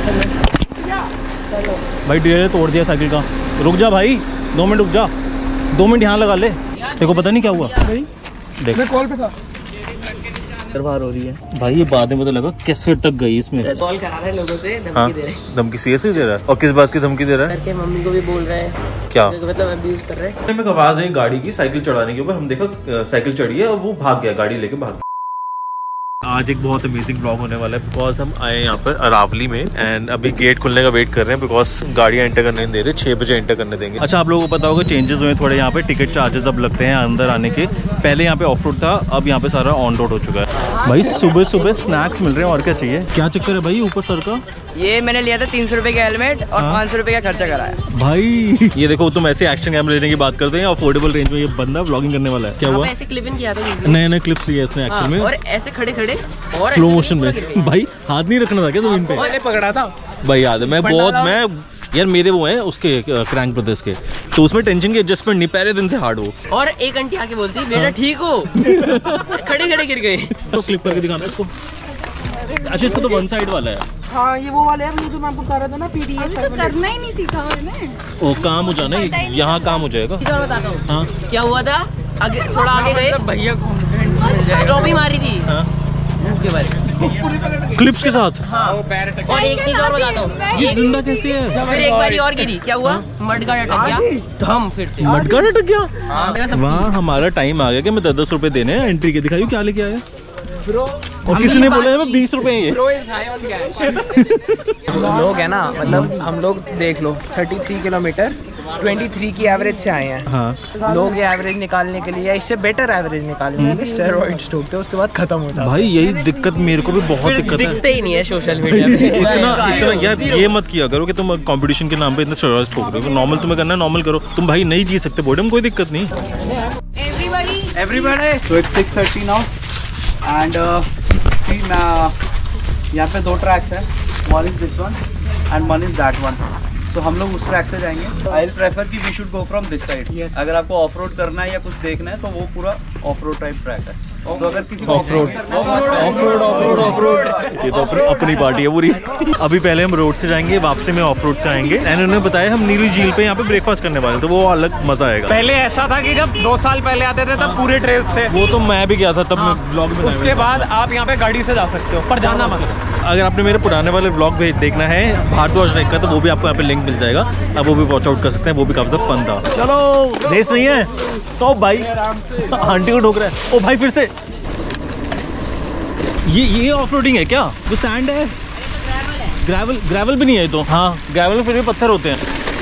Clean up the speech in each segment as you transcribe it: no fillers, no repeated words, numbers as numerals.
भाई डिवाइडर तोड़ दिया साइकिल का। रुक जा भाई, 2 मिनट रुक जा, 2 मिनट यहाँ लगा ले। देखो पता नहीं क्या हुआ। देख कॉल पे था, बाहर हो रही है भाई। ये बाद में पता लगा कैसे अटक गई इसमें। कॉल करा रहे लोगों से, धमकी दे रहे हैं। धमकी सीरियसली दे रहा है? और किस बात की धमकी दे रहा है? करके मम्मी को भी बोल रहे हैं। क्या मतलब अब्यूज कर रहे हैं। में आवाज आई गाड़ी की साइकिल चढ़ाने के ऊपर। हम देखा साइकिल चढ़ी है और वो भाग गया, गाड़ी लेके भाग गया। आज एक बहुत अमेजिंग ब्लॉग होने वाला है बिकॉज हम आए यहाँ पर अरावली में एंड अभी गेट खुलने का वेट कर रहे हैं बिकॉज गाड़ियाँ एंटर करने नहीं दे रहे। 6 बजे एंटर करने देंगे। अच्छा, आप लोगों को पता होगा चेंजेस हुए थोड़े यहाँ पे। टिकट चार्जेस अब लगते हैं अंदर आने के। पहले यहाँ पे ऑफ रोड था, अब यहाँ पे सारा ऑन रोड हो चुका है। भाई सुबह सुबह स्नैक्स मिल रहे हैं, और क्या चाहिए? क्या चक्कर है भाई ऊपर सर का? ये मैंने लिया था 300 रुपए का हेलमेट और 500 रुपए का खर्चा कराया भाई। ये देखो तुम ऐसे एक्शन कैमरा लेने की बात करते हैं, अफोर्डेबल रेंज में ये बंदा व्लॉगिंग करने वाला है। क्या हुआ? ऐसे क्लिप इन किया था, नए क्लिप्स लिए इसने एक्चुअल में, और ऐसे खड़े खड़े और स्लो मोशन में। भाई हाथ नहीं रखना था क्या जमीन पे? मैंने पकड़ा था भाई याद है, मैं यार मेरे वो हैं उसके क्रैंक ब्रदर्स के, तो उसमें टेंशन की एडजस्टमेंट नहीं, पहले दिन से हार्ड हो। और एक आंटी आके बोलती बेटा ठीक हो। खड़े खड़े गिर गए। तो क्लिप करके दिखाना इसको। अच्छा, इसको तो वन साइड वाला है। हाँ, ये वो वाले हैं जो मैं आपको बता रहा था ना, पीडीएफ तो करना ही नहीं सीखा मैंने। ओ काम हो जाना, यहाँ काम हो जाएगा। बताता हूँ हाँ क्या हुआ था। आगे थोड़ा आगे गए, भैया स्टॉप ही मारी थी के बारे में क्लिप्स के साथ। हाँ। और एक चीज और बताता हूँ, ये जिंदा कैसे है? फिर एक बारी और गिरी, क्या हुआ? मडगार्ड अटक गया, धम फिर से मडगार्ड अटक गया। हाँ। वहाँ हमारा टाइम आ गया कि मैं 10-10 रुपए देने हैं एंट्री के। दिखाइए क्या लेके आया। और किसी ने बोला है 20 रुपए ये। लोग है ना, मतलब हम लोग देख लो 33 किलोमीटर 23 की एवरेज से आए हैं। हाँ। लोग ये एवरेज निकालने के लिए या इससे बेटर एवरेज निकालने के लिए स्टेरॉइड्स ठोकते हैं, उसके बाद खत्म हो जाता है। भाई यही दिक्कत मेरे को भी बहुत दिक्कत है। दिखते ही नहीं है सोशल मीडिया पे। इतना यार ये मत किया करो कि तुम कंपटीशन के नाम पे इतने स्टेरॉइड्स ठोक रहे हो। नॉर्मल तुम्हें करना है नॉर्मल करो। तुम भाई नहीं जी सकते बॉडी में, कोई दिक्कत नहीं। Everybody so it's 6:30 now and यहाँ पे 2 ट्रैक्स है, one is this one and one is that one. तो हम लोग उस ट्रैक से जाएंगे। आई विल प्रेफर कि we should go from this side. अगर आपको ऑफ रोड करना है या कुछ देखना है तो वो पूरा ऑफ रोड टाइप ट्रैक है। तो अगर किसी को ऑफ रोड ये तो अपनी पार्टी है पूरी। अभी पहले हम रोड से जाएंगे, वापसी में ऑफ रोड से आएंगे। एंड उन्होंने बताया हम नीली झील पे यहाँ पे ब्रेकफास्ट करने वाले, तो वो अलग मजा आएगा। पहले ऐसा था कि जब 2 साल पहले आते थे तब पूरे ट्रेल्स थे। वो तो मैं भी गया था तब। मैं व्लॉग में उसके बाद आप यहाँ पे गाड़ी से जा सकते हो, पर जाना मत। अगर आपने मेरे पुराने वाले व्लॉग भी देखना है भारद्वाज लेक का, तो वो भी आपको यहाँ पे लिंक मिल जाएगा। अब वो भी वॉच आउट कर सकते हैं, वो भी काफी फन था। चलो रेस नहीं है तो भाई आंटी को ठोक रहा है। ओ भाई फिर से ये ऑफ रोडिंग है क्या? वो सैंड है, ग्रेवल भी नहीं है तो। हाँ ग्रेवल में फिर भी पत्थर होते हैं।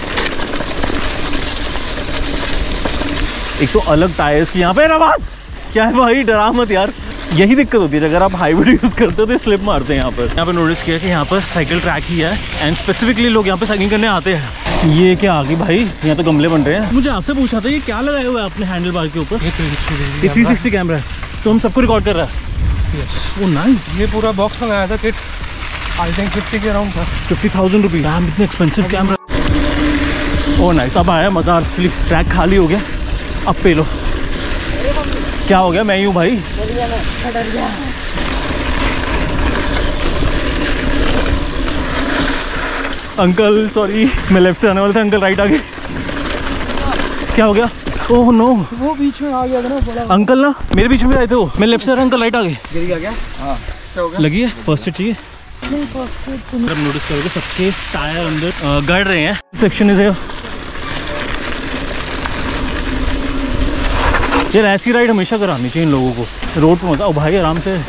एक तो अलग टायर्स की यहाँ पे आवाज क्या है भाई, डरा मत यार। यही दिक्कत होती है अगर आप हाईवे यूज करते हो तो स्लिप मारते हैं। यहाँ पे नोटिस किया कि यहाँ पर साइकिल ट्रैक ही है एंड स्पेसिफिकली लोग यहाँ पे साइकिल करने आते हैं। ये क्या आ गई भाई, यहाँ तो गमले बन रहे हैं। मुझे आपसे पूछा था ये क्या लगाया हुआ है अपने हैंडल बार के ऊपर? 360 कैमरा है, तो हम सबको रिकॉर्ड कर रहा है। Oh nice. ये पूरा बॉक्स लगाया था किट, आई थिंक 50 के अराउंड था। 50,000 रुपीज। इतने एक्सपेंसिव कैमरा। ओ नाइस। अब आया मजा, असली ट्रैक खाली हो गया। अब पे लो। क्या हो गया? मैं ही हूँ भाई। अंकल सॉरी, मैं लेफ्ट से आने वाला था, अंकल राइट आ गए। क्या हो गया? ओह नो, वो बीच में आ गया था ना बड़ा अंकल ना मेरे बीच में आए थे वो। मैं लेफ्ट से आ रहा, अंकल राइट आ गए। गिर गया क्या? हाँ क्या हो गया? लगी है फर्स्ट एड चाहिए? अब नोटिस करोगे सबके टायर अंदर गड़ रहे हैं। सेक्शन इज यार ऐसी राइड हमेशा करानी चाहिए इन लोगों को। रोड पे मत आओ भाई, आराम से।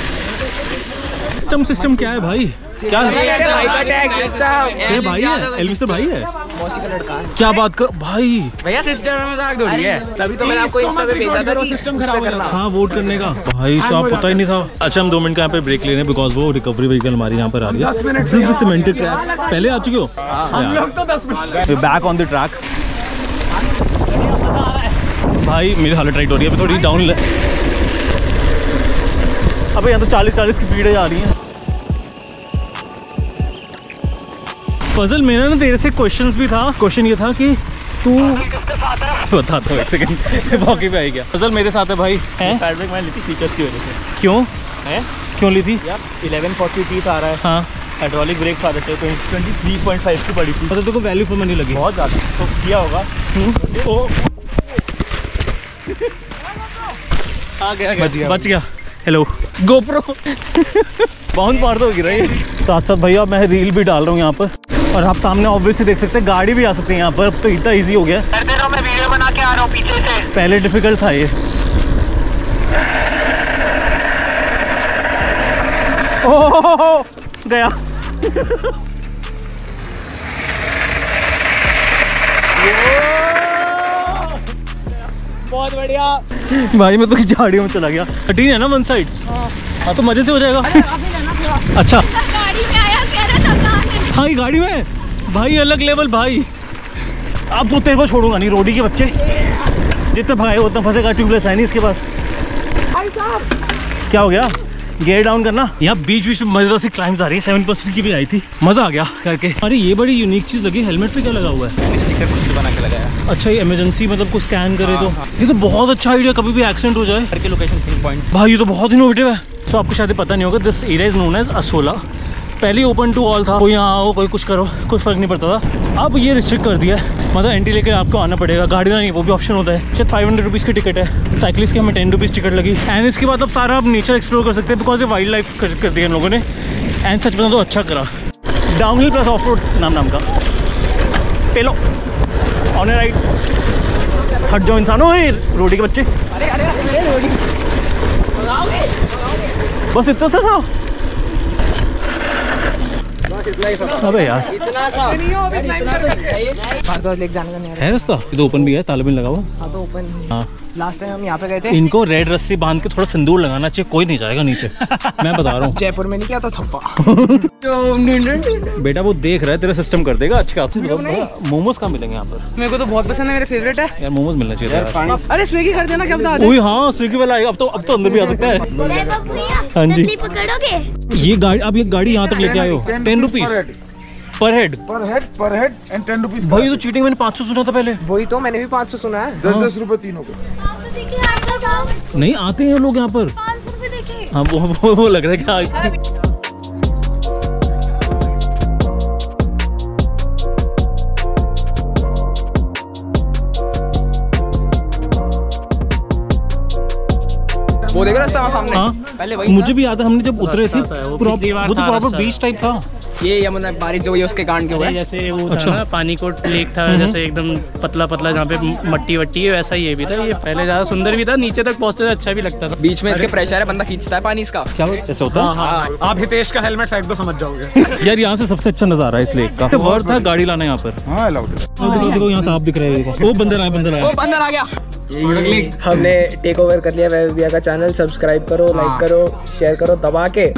सिस्टम क्या है भाई? क्या है? ये भाई है, एल्विस तो भाई है। क्या बात कर भाई, भैया सिस्टम में मजाक थोड़ी है। तभी तो मैंने आपको इंस्टा पे भेजा था सिस्टम खराब करना। हाँ वोट करने का भाई साहब पता ही नहीं था। अच्छा हम 2 मिनट का यहाँ पे ब्रेक ले रहे हैं बिकॉज वो रिकवरी व्हीकल हमारी यहाँ पर आ रही है। सीमेंटेड ट्रैक पहले आ चुके हो हम लोग तो 10 minute back on the track. भाई मेरी हालत राइट हो रही है अभी, थोड़ी डाउन। अबे यहाँ तो 40-40 की स्पीड आ रही है। फजल मेरा ना तेरे से क्वेश्चंस भी था। क्वेश्चन ये था कि तू बता दो एक सेकंड वॉकी पे आई क्या? फजल मेरे साथ है भाई। फीचर्स की वजह से। क्यों है? क्यों ली थी? 1140 आ रहा है। हाँ हाइड्रोलिक ब्रेक्स आ जाते हैं 23.5 की पड़ी थी। मतलब तेरे को वैल्यू फॉर मनी लगी बहुत ज़्यादा, तो किया होगा। आ गया बच गया। हेलो गोप्रो बाउंड मार दो गिरा ये। साथ साथ भैया मैं रील भी डाल रहा हूँ यहाँ पर, और आप सामने ऑब्वियसली देख सकते हैं गाड़ी भी आ सकती है यहाँ पर। अब तो इतना ईजी हो गया। मैं वीडियो बना के आ रहा हूँ पीछे से। पहले डिफिकल्ट था ये। ओह गया। बहुत बढ़िया भाई मैं तो झाड़ियों में चला गया। कठिन है ना वन साइड। हाँ तो मजे से हो जाएगा। अच्छा गाड़ी में आया कह रहा था। हाँ ये गाड़ी में भाई अलग लेवल भाई। अब तो तेरे को छोड़ूंगा नहीं, रोडी के बच्चे जितने भागे उतना फंसेगा। ट्यूबलेस है नहीं इसके पास। क्या हो गया? गियर डाउन करना। यहाँ बीच में मजेदार सी क्लाइम्स आ रही है। 7% की भी आई थी, मजा आ गया करके। अरे ये बड़ी यूनिक चीज लगी, हेलमेट पे क्या लगा हुआ है? स्टिकर खुद से बना के लगाया। अच्छा ये इमरजेंसी मतलब को स्कैन करे तो ये तो बहुत अच्छा आइडिया, कभी भी एक्सीडेंट हो जाए के लोकेशन पिन पॉइंट। भाई ये तो बहुत इनोवेटिव है। तो आपको शायद पता नहीं होगा, this area is known as Asola. पहले ओपन टू ऑल था, कोई यहाँ आओ कोई कुछ करो कोई फर्क नहीं पड़ता था। अब ये रिस्ट्रिक्ट कर दिया है, मतलब एंट्री लेके आपको आना पड़ेगा। गाड़ी का नहीं, वो भी ऑप्शन होता है। शायद 500 रुपीज़ की टिकट है। साइकिलिस्ट की हमें 10 रुपीज़ टिकट लगी। एंड इसके बाद अब सारा आप नेचर एक्सप्लोर कर सकते हैं, बिकॉज ये वाइल्ड लाइफ कर दिया इन लोगों ने। एंड सच बताऊं तो अच्छा करा। डाउनहिल प्लस ऑफ रोड नाम का। पेलो ऑन राइट। हट जाओ इंसानों, रोडी के बच्चे। बस इतना सा था। अबे यार है रास्ता, ये तो ओपन भी है, ताला भी लगा हुआ। हाँ तो ओपन। हाँ लास्ट टाइम हम यहाँ पे गए थे। इनको रेड रस्सी बांध के थोड़ा सिंदूर लगाना चाहिए, कोई नहीं जाएगा नीचे। मैं बता रहा हूँ। जयपुर में नहीं किया था थप्पा। बेटा वो देख रहा है, तेरा सिस्टम कर देगा अच्छे खासे। मोमोज कहाँ मिलेंगे यहाँ पर? मेरे को तो बहुत पसंद है, मेरे फेवरेट है यार मोमोज मिलना चाहिए था। अरे स्विगी कर देना, क्या बता। ओए हाँ स्विगी वाला आएगा। अब तो अंदर भी आ सकता है। हाँ जी पकड़ोगे? ये गाड़ी, अब ये गाड़ी यहाँ तक लेके आए हो। 10 rupees per head and 10 rupees. भाई ये तो चीटिंग, मैंने 500 सुना था पहले। वही तो मैंने भी 500 सुना है। 10 रुपए तीनों के। नहीं आते हैं लोग यहाँ पर। 500 रुपए देखे। हाँ वो लग रहा है क्या। वो देख रास्ता वहाँ सामने। हाँ पहले वही मुझे भी याद है, हमने जब उतरे थे वो तो प्रॉपर बीच टाइप था। ये यमुना बारिश जो हुई उसके कारण क्यों है? जैसे वो था ना पानी कोट लेक था, जैसे एकदम पतला पतला जहाँ पे मट्टी वट्टी है, वैसा ये भी था। ये पहले ज्यादा सुंदर भी था, नीचे तक पहुँचते थे अच्छा भी लगता था। बीच में इसके प्रेशर है, बंदा खींचता है पानी इसका। क्या ऐसा होता है? हाँ आप हितेश का हेलमेट फेंक दो, समझ जाओगे। यार यहाँ से सबसे अच्छा नजारा है इस लेक का। वर्थ था गाड़ी लाना यहाँ पर। हाँ अलाउड है। देखो यहाँ साफ दिख रहा है। वो बंदर आया वो बंदर आ गया। हमने टेक ओवर कर लिया वेब भैया का चैनल। सब्सक्राइब करो, लाइक करो, शेयर करो दबा के।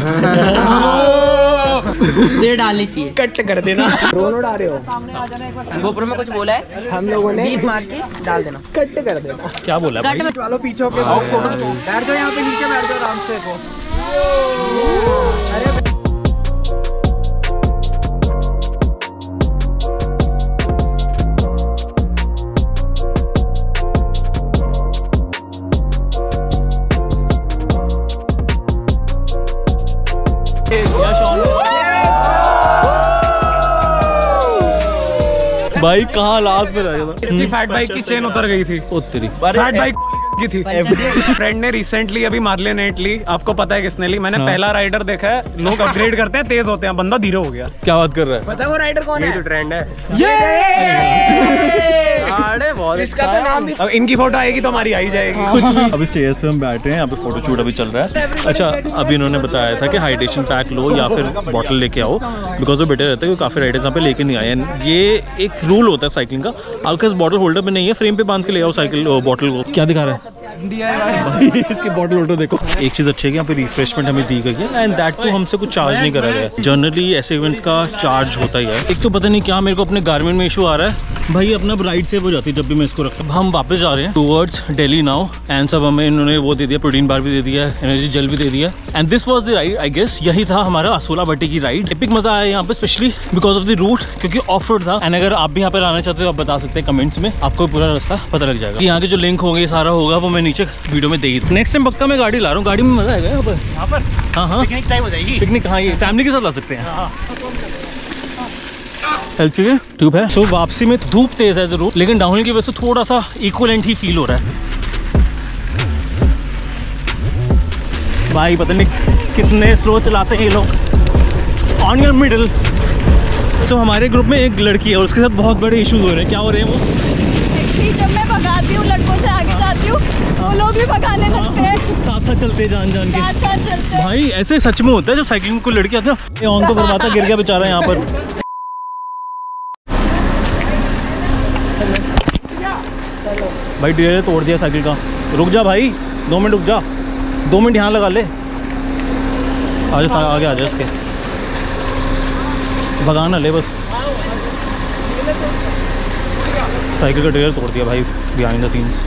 ये डालनी चाहिए, कट कर देना। ड्रोन उड़ा रहे हो? गोप्रो में कुछ बोला है हम लोगों ने, बीप मार के डाल देना। कट कर देना। क्या बोला भाई? चलो पीछे होके बैठ जाओ, यहाँ पे नीचे बैठ जाओ आराम से। भाई कहाँ लास्ट में रह गया? इसकी फैट बाइक की चेन उतर गई थी। ओ तेरी फैट बाइक की थी। फ्रेंड ने रिसेंटली अभी मार्ले नेट ली। आपको पता है किसने ली? मैंने पहला राइडर देखा है। लोग अपग्रेड करते हैं, तेज होते हैं, बंदा धीरे हो गया। क्या बात कर रहा है? पता है वो राइडर कौन है? तो ट्रेंड है। अरे बहुत इसका तो नाम भी। अब इनकी फोटो आएगी तो हमारी आई जाएगी। अभी स्टेज पे हम बैठ रहे हैं, यहाँ पे फोटो शूट अभी चल रहा है। अच्छा अभी इन्होंने बताया था कि हाइड्रेशन पैक लो या फिर बॉटल लेके आओ, बिकॉज वो बेटर रहता है, क्योंकि काफी राइडर्स यहाँ पे लेके नहीं आए। ये एक रूल होता है साइकिलिंग का। आपके पास बॉटल होल्डर में नहीं है, फ्रेम पे बांध के ले आओ साइकिल बॉटल को। क्या दिखा रहा है भाई? इसकी बॉटल होल्डर देखो। एक चीज अच्छी है कि यहाँ पे रिफ्रेशमेंट हमें दी गई है, एंड दैट टू हमसे कुछ चार्ज नहीं करा गया है। जनरली ऐसे इवेंट्स का चार्ज होता ही है। एक तो पता नहीं क्या मेरे को अपने गारमेंट में इशू आ रहा है भाई, अपना राइट सेव हो जाती है जब भी मैं इसको रखता हूँ। हम वापस जा रहे हैं टूवर्ड्स दिल्ली नाउ, एंड सब हमें इन्होंने वो दे दिया, प्रोटीन बार भी दे दिया, एनर्जी जेल भी दे दिया। And this was the ride, I guess यही था हमारा असोला बट्टी की राइड। एपिक मजा आया यहाँ पे, specially because of the route, क्योंकि ऑफ रोड था। एंड अगर आप भी यहाँ पे आना चाहते हो आप बता सकते हैं कमेंट्स में, आपको पूरा रास्ता पता लग जाएगा। यहाँ के जो लिंक होंगे सारा होगा वो मैं नीचे वीडियो में देगी। नेक्स्ट टाइम पक्का मैं गाड़ी ला रहा हूँ, गाड़ी में मजा आएगा यहाँ पर। हाँ पिकनिक टाइम हो जाएगी। पिकनिक हाँ, ये फैमिली के साथ ला सकते हैं। एलपीजी ट्यूब है। सो वापसी में धूप तेज है जरूर, लेकिन डाउनहिल की वजह से थोड़ा सा इक्वलेंट ही फील हो रहा है भाई। पता नहीं कितने स्लो चलाते हैं ये लोग ऑन योर मिडिल। तो हमारे ग्रुप में एक लड़की है और उसके साथ बहुत बड़े इश्यूज हो रहे हैं। क्या हो रहे हैं वो? एक्चुअली जब मैं भगाती हूँ लड़कों से आगे जाती हूँ, वो लोग भी भगाने लगते हैं। साथ चलते जान के साथ चलते भाई। ऐसे सच में होता है जब साइकिलिंग को लड़की आती है। ऑन तो बर्बादा गिर गया बेचारा यहाँ पर। भाई डिरेलर तोड़ दिया साइकिल का। रुक जा भाई, 2 मिनट रुक जा, 2 मिनट यहाँ लगा ले। आजा आगे आ जा, इसके भगाना ले बस। साइकिल का डिरेलर तोड़ दिया भाई बिहाइंड द सीन्स।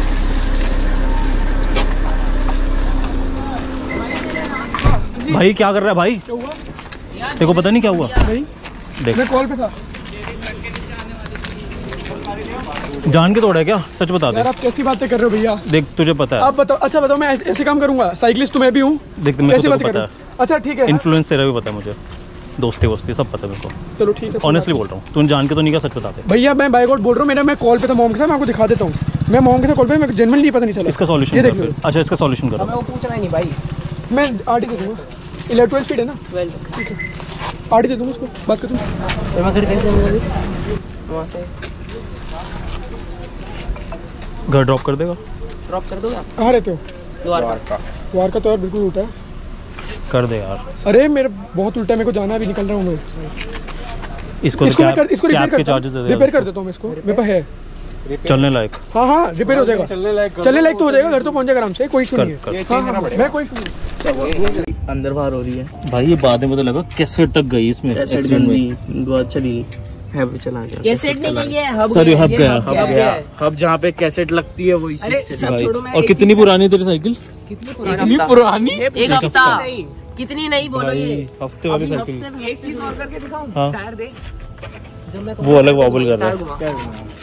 भाई क्या कर रहा है भाई? तेरे को पता नहीं क्या हुआ? देख मैं कॉल पे था जान के तोड़ा है क्या? सच बता दे यार। आप कैसी बातें कर रहे हो भैया? देख तुझे पता है। आप बताओ। अच्छा बताओ, मैं ऐसे काम करूंगा? साइकिलिस्ट तो मैं भी हूँ। देख मेरे को तो पता है। अच्छा ठीक है। इन्फ्लुएंस तेरा भी पता है मुझे, दोस्ती वोस्ती सब पता है मेरे को। चलो ठीक है। ऑनेस्टली बोल रहा हूँ, तूने जान के तो नहीं क्या? सच बता दे भैया। मैं बाइक आउट बोल रहा हूँ। मैं कॉल पे था मॉम के साथ, मैं आपको दिखा देता हूँ। मैं मॉम के साथ कॉल पे, मैं जेन्युइनली पता नहीं चला। इसका सॉल्यूशन ये देख कर। अच्छा इसका सॉल्यूशन करो। वो पूछना ही नहीं भाई। मैं आरटी दे दूँगा। 12 स्पीड है ना? 12 ठीक है, आरटी दे दूँगा उसको। बात कर तुम। वहाँ से घर ड्रॉप कर देगा? ड्रॉप कर दो आप। कहाँ रहते हो? द्वारका तो यार बिल्कुल उल्टा है। कर दे यार। अरे मेरा बहुत उल्टा है, मेरे को जाना है, अभी निकल रहा हूँ मैं। इसको इसको कैब रिपेयर के चार्जेस दे दे। रिपेयर कर देता हूँ मैं इसको। मेरे पास है चलने लायक। हाँ रिपेयर हो जाएगा। चलने लायक तो हो जाएगा। घर तो पहुँच जाएगा आराम से, कोई इशू नहीं है। मैं कोई इशू नहीं। अंदर बाहर हो रही है भाई ये बाद में पता लगा कैसे तक गई इसमें एक्सीडेंट में। बहुत चली हब चला गया। कैसेट नहीं गई है, हब सॉरी हब गया। हब जहाँ पे कैसेट लगती है वही। अरे सब छोड़ो। मैं और कितनी पुरानी तेरी साइकिल? कितनी पुरानी? एक हफ्ता। कितनी नहीं बोलो ये हफ्ते वाली साइकिल। एक चीज और करके दिखाऊं। टायर दे। वो अलग वॉबल कर रहा है।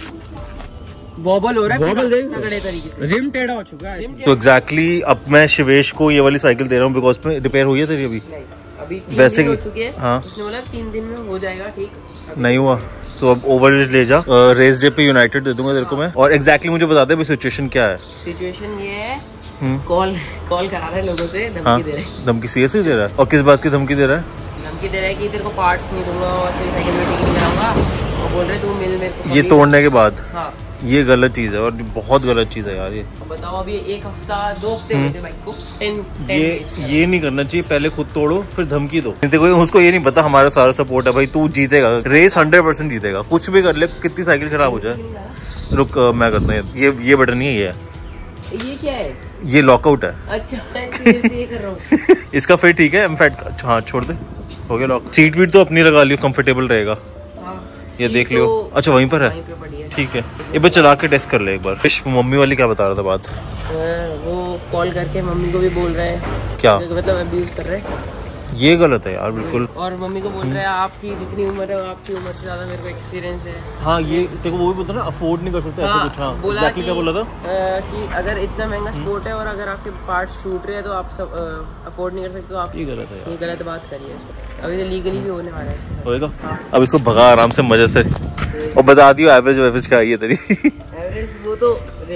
वॉबल हो रहा है तगड़े तरीके से। रिम टेढ़ा हो चुका है। तो एग्जैक्टली अब मैं शिवेश को ये वाली साइकिल दे रहा हूँ बिकॉज में रिपेयर हुई है तेरी अभी। अभी वैसे हो चुके हैं। हाँ उसने बोला 3 दिन में हो जाएगा ठीक। नहीं हुआ तो अब ओवर ले जा। रेस डे पे यूनाइटेड दे दूंगा तेरे को मैं। और एग्जैक्टली मुझे बता दे सिचुएशन क्या है। सिचुएशन ये है, कॉल करा रहे लोगों से, धमकी दे रहे हैं। धमकी सीरियसली दे रहा है? और किस बात की धमकी दे रहा है? धमकी दे रहा है कि तेरे को पार्ट्स नहीं दूंगा और तेरी साइकिल में ठीक नहीं कराऊंगा। और बोल रहे तू मिल मेरे को ये तोड़ने के बाद। हाँ ये गलत चीज है और बहुत गलत चीज है यार ये। बताओ अभी 1 हफ्ता 2 हफ्ते हुए थे बाइक को। 10 ये नहीं करना चाहिए। पहले खुद तोड़ो फिर धमकी दो। देखो उसको ये नहीं पता हमारा सारा सपोर्ट है भाई। तू जीतेगा रेस, 100% जीतेगा। कुछ भी कर ले, कितनी साइकिल खराब हो जाए। रुक मैं करता हूँ। ये बटन नहीं है ये क्या है? ये लॉकआउट है। अच्छा ये कर रहा हूँ। इसका फिर ठीक है इनफैक्ट। हाँ छोड़ दे, हो गया लॉक। सीट वीट तो अपनी लगा लियो, कंफर्टेबल रहेगा। ये देख लियो। अच्छा वहीं पर है, ठीक है। ये बस चला के टेस्ट कर ले एक बार। मम्मी वाली क्या बता रहा था बात? वो कॉल करके मम्मी को भी बोल रहे हैं। क्या मतलब अब्यूज कर रहे हैं। ये गलत है यार बिल्कुल। और मम्मी को बोल रहे हैं आपकी जितनी उम्र है आपकी उम्र से ज्यादा मेरे को एक्सपीरियंस है। हाँ ये देखो वो भी बोलता ना अफोर्ड नहीं कर सकते ऐसा कुछ। हाँ बोला क्या बोला था कि अगर इतना महंगा स्पोर्ट है और अगर आपके पार्ट्स छूट रहे हैं तो आप सब अफोर्ड नहीं कर सकते। तो आप ये गलत है, ये गलत बात करिए। अभी तो लीगली भी होने वाला है। होएगा। अब इसको भगा आराम से मजे से और बता दियो एवरेज क्या आई है तेरी। एवरेज वो तो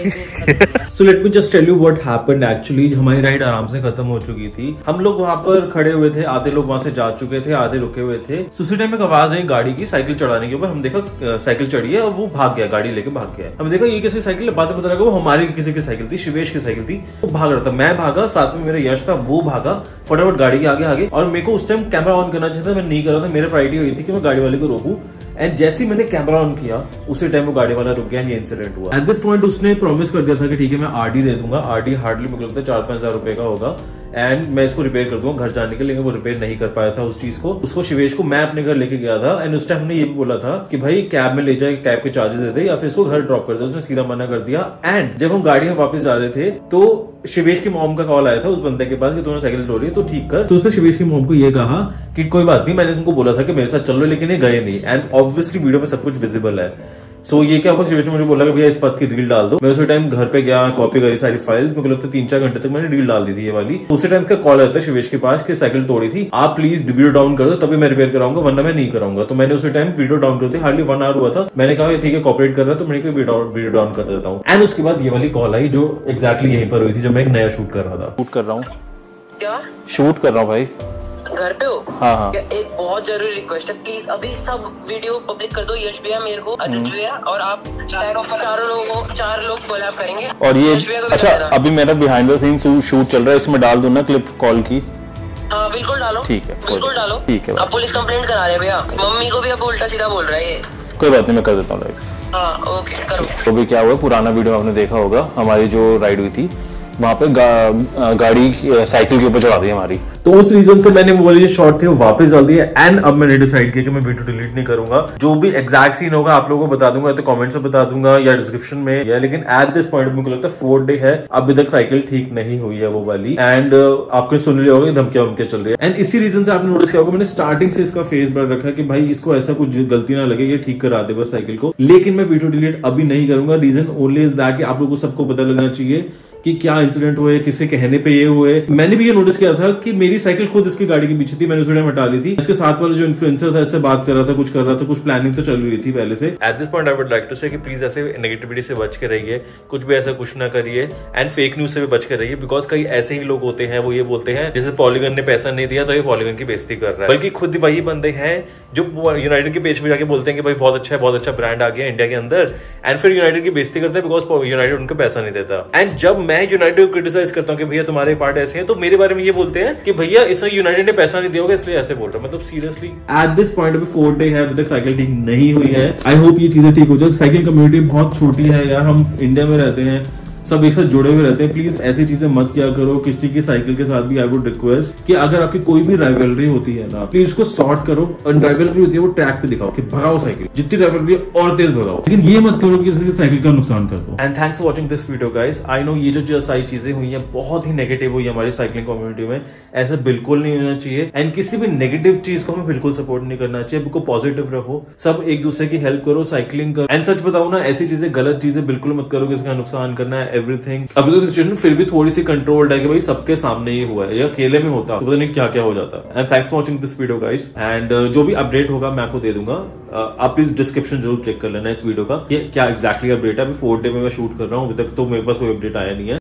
So let me just tell you what happened actually। हमारी राइड आराम से खत्म हो चुकी थी। हम लोग वहाँ पर खड़े हुए थे, आधे लोग वहाँ से जा चुके थे, आधे रुके हुए थे। उसी टाइम एक आवाज आई गाड़ी की साइकिल चढ़ाने के ऊपर। हम देखा साइकिल चढ़ी है और वो भाग गया, गाड़ी लेके भाग गया। हम देखा ये किसी साइकिल है, बाद में पता लगा वो हमारी किसी की साइकिल थी, शिवेश की साइकिल थी। वो भाग रहा था, मैं भागा, साथ में मेरा यश था, वो भागा फटाफट गाड़ी के आगे। और मेरे को उस टाइम कैमरा ऑन करना चाहिए था, मैं नहीं कर रहा था। मेरा प्रायोरिटी हुई थी कि मैं गाड़ी वाले को रोकूं। एंड जैसे ही मैंने कैमरा ऑन किया उसी टाइम वो गाड़ी वाला रुक गया। ये इंसिडेंट हुआ। एट दिस पॉइंट उसने प्रॉमिस कर दिया था कि ठीक है मैं आरडी दे दूंगा। आरडी हार्डली मुझे लगता है 4-5 हजार रुपए का होगा एंड मैं इसको रिपेयर कर दूंगा घर जाने के लिए। वो रिपेयर नहीं कर पाया था उस चीज को। उसको शिवेश को मैं अपने घर लेके गया था एंड उस टाइम हमने ये भी बोला था कि भाई कैब में ले जाए, कैब के चार्जेस दे दे या फिर इसको घर ड्रॉप कर दे। उसने सीधा मना कर दिया। एंड जब हम गाड़ी में वापस जा रहे थे तो शिवेश की मॉम का कॉल आया था उस बंदे के पास कि तूने साइकिल तोड़ी तो ठीक कर। तो उसने शिवेश की मॉम को ये कहा कि कोई बात नहीं, मैंने तुमको बोला था कि मेरे साथ चल लो, लेकिन ये गए नहीं। एंड ऑब्वियसली वीडियो में सब कुछ विजिबल है। सो ये क्या हुआ, शिवेश ने मुझे बोला कि भैया इस बात की रील डाल दो। मैं उसी टाइम घर पे गया, कॉपी करी सारी फाइल, मेरे को लगता है 3-4 घंटे तक मैंने रील डाल दी थी ये वाली। उसी टाइम का कॉल आता है शिवेश के पास कि साइकिल तोड़ी थी, आप प्लीज वीडियो डाउन कर दो तभी मैं रिपेयर कराऊंगा, वरना मैं नहीं कराऊंगा। तो मैंने उसी टाइम वीडियो डाउन कर दी, हार्डली 1 आवर हुआ था। मैंने कहा ठीक है कॉपरेट कर रहा है तो मैंने वीडियो डाउन कर देता हूँ। एंड उसके बाद ये वाली कॉल आई जो एग्जैक्टली यहीं पर हुई थी जब मैं एक नया शूट कर रहा था। शूट कर रहा हूँ, क्या शूट कर रहा हूँ भाई, घर पे हो? हाँ। एक बहुत जरूरी रिक्वेस्ट है, प्लीज अभी सब वीडियो पब्लिक कर दो। यश भैया, मेरे को, अजित भैया और आप 4 लोग कोलैब करेंगे। और ये अच्छा अभी मेरा बिहाइंड द सीन शूट चल रहा है, इसमें डाल दूं ना क्लिप कॉल की? हाँ बिल्कुल डालो, ठीक है बिल्कुल डालो, ठीक है। अब पुलिस कंप्लेंट करा रहे हैं भैया, मम्मी को भी अब उल्टा सीधा बोल रहा है ये। कोई बात नहीं, मैं कर देता हूँ। हाँ ओके करो। तो भी क्या हुआ, पुराना वीडियो आपने देखा होगा, हमारी जो राइड हुई थी वहाँ पे गाड़ी साइकिल के ऊपर चढ़ा दी हमारी, तो उस रीजन से मैंने वो वाले जो शॉट थे वो वापस डाल दिए। एंड अब मैंने डिसाइड किया कि मैं वीडियो डिलीट नहीं करूंगा, जो भी एग्जैक्ट सीन होगा आप लोगों को बता दूंगा, या तो कमेंट्स में बता दूंगा या डिस्क्रिप्शन में, या लेकिन एट दिस पॉइंट मुझे लगता है 4th डे है, अभी तक साइकिल ठीक नहीं हुई है वो वाली। एंड आपने सुन लिया होगा धमकियां वमकियां चल रही है। एंड इसी रीजन से आपने नोटिस किया होगा मैंने स्टार्टिंग से इसका फेस बढ़ रखा है कि भाई इसको ऐसा कुछ गलती ना लगे, ये ठीक करा दे बस साइकिल को। लेकिन मैं वीडियो डिलीट अभी नहीं करूंगा, रीजन ओनली इज दैट कि आप लोगों को सबको पता लगना चाहिए कि क्या इंसिडेंट हुए, किसके कहने पे ये हुए। मैंने भी ये नोटिस किया था कि मेरी साइकिल खुद इसकी गाड़ी के पीछे थी, मैंने उस टाइम हटा ली थी। इसके साथ वाले जो इन्फ्लुएंसर था इससे बात कर रहा था, कुछ कर रहा था, कुछ प्लानिंग तो चल रही थी पहले से। At this point I would like to say कि प्लीज ऐसे नेगेटिविटी से बच के रहिए, कुछ भी ऐसा कुछ ना करिए, एंड फेक न्यूज से भी बच के रहिए, बिकॉज कई ऐसे ही लोग होते हैं, वो ये बोलते हैं जैसे पॉलीगन ने पैसा नहीं दिया तो ये पॉलीगन की बेइज्जती कर रहा है, बल्कि खुद वही बंदे हैं जो यूनाइटेड के पेज पे जाके बोलते हैं कि भाई बहुत अच्छा ब्रांड आ गया इंडिया के अंदर, एंड फिर यूनाइटेड की बेइज्जती करते हैं बिकॉज यूनाइटेड उनको पैसा नहीं देता। एंड जब मैं यूनाइटेड को क्रिटिसाइज करता हूँ कि भैया तुम्हारे पार्ट ऐसे हैं, तो मेरे बारे में ये बोलते हैं कि भैया इसमें यूनाइटेड ने पैसा नहीं दिया होगा इसलिए ऐसे बोल रहा है। मतलब सीरियसली एट दिस पॉइंट अभी 4th डे है, अभी तक साइकिल ठीक नहीं हुई है। आई होप ये चीजें ठीक हो जाए। साइकिल कम्युनिटी बहुत छोटी है यार, हम इंडिया में रहते हैं, सब एक साथ जुड़े हुए रहते हैं। प्लीज ऐसी चीजें मत किया करो किसी की साइकिल के साथ भी। आई वुड रिक्वेस्ट कि अगर आपकी कोई भी राइवलरी होती है ना, प्लीज उसको सॉर्ट करो। और राइवलरी होती है वो ट्रैक पे दिखाओ कि भगाओ साइकिल, जितनी राइवलरी और तेज भगाओ, लेकिन ये मत करो कि किसी की साइकिल का नुकसान कर दो। And thanks for watching this video guys. I know ये जो सारी चीजें हुई है बहुत ही नेगेटिव हुई है हमारी साइकिलिंग कम्युनिटी में, ऐसा बिल्कुल नहीं होना चाहिए। एंड किसी भी नेगेटिव चीज को हमें बिल्कुल सपोर्ट नहीं करना चाहिए, बिल्कुल पॉजिटिव रहो, सब एक दूसरे की हेल्प करो, साइकिलिंग करो। एंड सच बताओ ना, ऐसी चीजें गलत चीजें बिल्कुल मत करो, किसी का नुकसान करना है एवरीथिंग। अब तो सिचुएशन फिर भी थोड़ी सी कंट्रोल्ड है कि भाई सबके सामने ये हुआ है, या अकेले में होता तो पता नहीं क्या क्या हो जाता। And thanks for watching this video guys. And जो भी अपडेट होगा मैं आपको दे दूंगा, आप प्लीज डिस्क्रिप्शन जरूर चेक कर लेना इस वीडियो का, क्या एग्जैक्टली अपडेट है। अभी 4th डे में मैं शूट कर रहा हूँ, अभी तक तो मेरे पास कोई अपडेट आया नहीं है।